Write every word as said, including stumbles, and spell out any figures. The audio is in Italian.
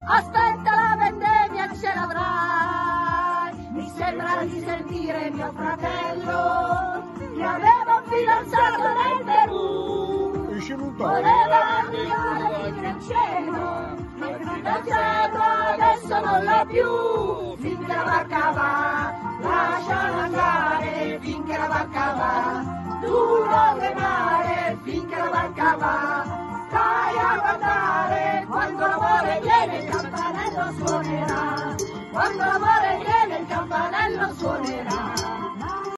aspetta la vendemmia, ce l'avrai. Mi sembra di sentire mio fratello, che aveva un fidanzato nel Perù, voleva andare in cielo, ma il fidanzato adesso non l'ha più. Finché la barca va, lasciala andare, finché la barca va, tu non remare, finché la barca va. Stai a guardare, quando l'amore viene il campanello suonerà, quando l'amore